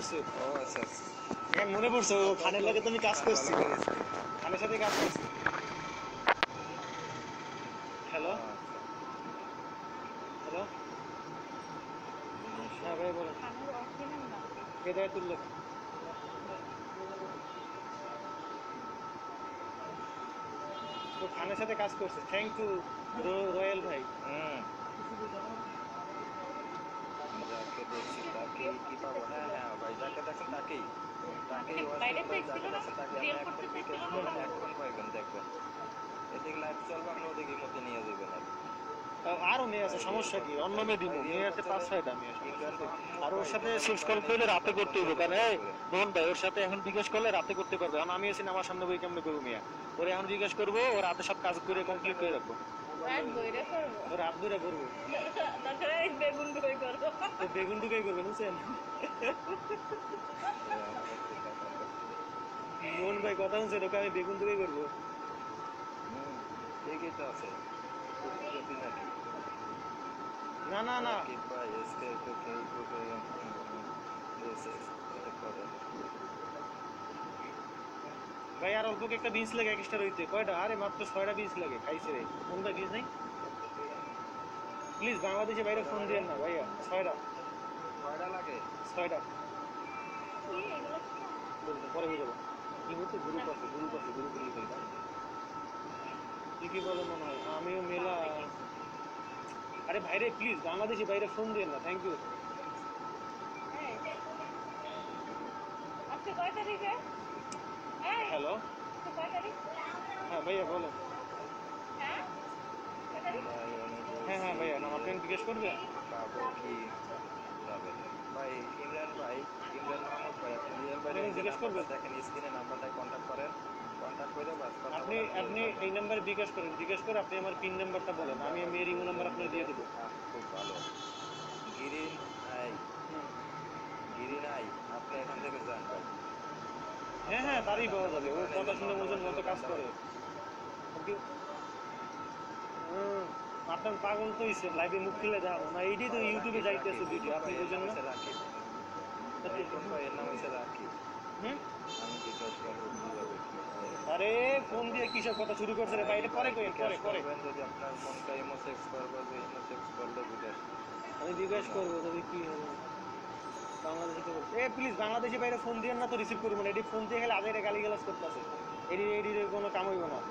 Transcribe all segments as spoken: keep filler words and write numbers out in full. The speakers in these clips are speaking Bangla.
পড়ছে? ও আচ্ছা আচ্ছা। হ্যাঁ মনে পড়ছে, ও খানের লগে তুমি কাজ করছি, খানের সাথে কাজ করছি। হ্যালো হ্যালো, হ্যাঁ ভাই বলেন। হেদায়েতুল্লাহ। ও খানের সাথে কাজ করছে, থ্যাংক ইউ রয়্যাল ভাই। হুম যাকে দেখছি তাকে কি পাবো? হ্যাঁ হ্যাঁ ভাই, যাকে দেখছেন তাকেই তাকেই ওয়াসিম ভাই, যাকে দেখছেন তাকে আপনি এখন বিকাশ করেন, এখন পাইবেন দেখবেন। এদিকে লাইভ চলবে, আপনি ওদিকে মধ্যে নিয়ে যাবেন। আর আরো মেয়ে আছে, সমস্যা কি? অন্য মেয়ে দিব, মেয়ে আছে পাঁচ ছয়টা মেয়ে, সমস্যা আছে? আর ওর সাথে সুইচ কল করলে রাতে করতে হইব, কারণ এই মোহন ভাই ওর সাথে এখন জিজ্ঞেস করলে রাতে করতে পারবে। এখন আমি আছি আমার সামনে বই কেমনে করবো মেয়া, ওরে এখন জিজ্ঞেস করবো, ও রাতে সব কাজ করে কমপ্লিট করে রাখবো। রাত ধরে করবো, বেগুন টুকাই করবে, বুঝছেন? মোহন ভাই কথা শুনছেন, ওকে আমি বেগুন টুকাই করবো। হুম ঠিকই তো আছে নাকি? না না না ভাই এসকে তো ফেসবুকে করে ভাই, আর অল্প একটা বিনস লাগে এক্সট্রা রইতে। কয়টা? আরে মাত্র ছয়টা বিনস লাগে, খাইছে রে। কোন ভাই বিনস নাই? প্লিজ বাংলাদেশে বাইরে ফোন দিয়েন না ভাইয়া। ছয়টা কয়টা লাগে? ছয়টা বলতে পরে বুঝাবো। কি বলতে? গ্রুপ আছে, গ্রুপ আছে, গ্রুপ লিখে দাও। কি কি বলে মনে হয়, আমিও মেলা। আরে ভাইরে প্লিজ বাংলাদেশে বাইরে ফোন দিয়েন না, থ্যাংক ইউ। হ্যালো, হ্যাঁ ভাইয়া বলেন। হ্যাঁ হ্যাঁ ভাইয়া, নাম আপনি জিজ্ঞেস করবেন। পাবো কি যাবে ভাই? ইমরান ভাই, ইমরান মাহমুদ ভাই, আপনি রিয়েল ভাই জিজ্ঞেস করবেন, দেখেন স্ক্রিনে নাম্বারটাই কন্ট্যাক্ট করেন, কন্ট্যাক্ট করে বাস কথা আপনি আপনি এই নাম্বারে জিজ্ঞেস করেন, জিজ্ঞেস করে আপনি আমার পিন নাম্বারটা বলেন, আমি মেয়ের ইমো নাম্বার আপনাকে দিয়ে দেবো। খুব ভালো। গিরিন আই, গিরিন আই, আপনি এখান থেকে যান ভাই। হ্যাঁ হ্যাঁ তারই পাওয়া যাবে, ও কথা শুনে বোঝেন মতো কাজ করে। আপনার পাগল তো হইছে, লাইভে মুখ খুলে দেখাবো না, এইটাই তো ইউটিউবে যাইতেছে ভিডিও, আপনি বুঝেন না? এর নাম হচ্ছে রাকিব। হুম আমি জিজ্ঞেস করবো কিভাবে কি হয়। আরে ফোন দিয়ে কিসব কথা শুরু করছে রে ভাই, এটা পরে কইেন, পরে পরে যদি আপনার মন চাই ইমো সেক্স করবো, যে ইমো সেক্স করলে জিজ্ঞেস আমি জিজ্ঞেস করবো তবে কি হবে। বাংলাদেশে তো এ প্লিজ বাংলাদেশে বাইরে ফোন দিয়েন না তো, রিসিভ করবো না। এটি ফোন দিয়ে গেলে আগে গালি গালাজ করতেছে, এটি এটির কোনো কাম হইব না।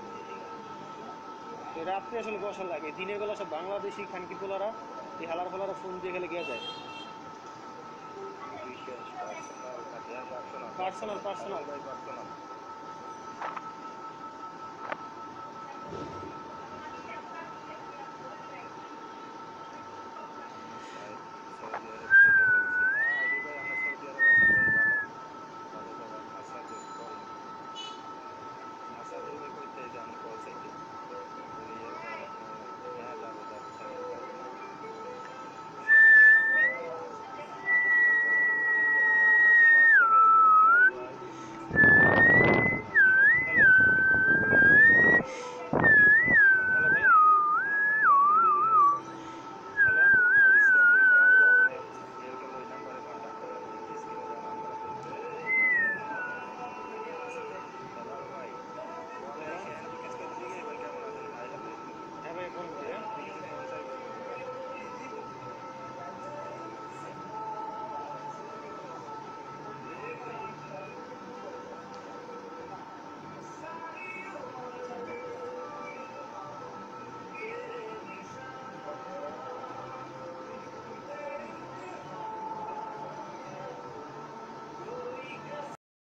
রাত্রে আসলে বসা লাগে, দিনের বেলা সব বাংলাদেশি খানকি পোলারা, এই হালার পোলারা ফোন দিয়ে গেলে গিয়ে যায়। পার্সোনাল পার্সোনাল ভাই পার্সোনাল